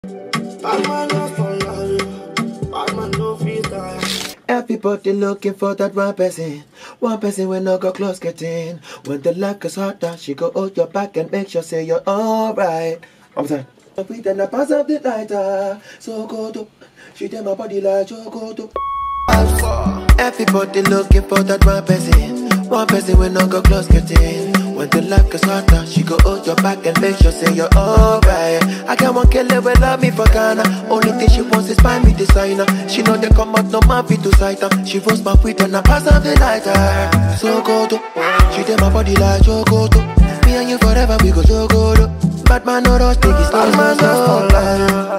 Everybody looking for that one person when no go close get in. When the luck is hotter, she go hold your back and make sure say you're alright. I'm saying, we then I pass up the lighter, so go to, she did my body like so go to. Everybody looking for that one person when no go close get in. When the luck is hotter, she go hold your back and make sure say you're alright. I got one killer will love me for Ghana. Only thing she wants is buy me designer. She know they come out no man fit to sight her. She roast my feet and I pass up the lighter. So go to, she did my body like so go to. Me and you forever we go so go to. Bad man no rush, take it slow, slow, slow.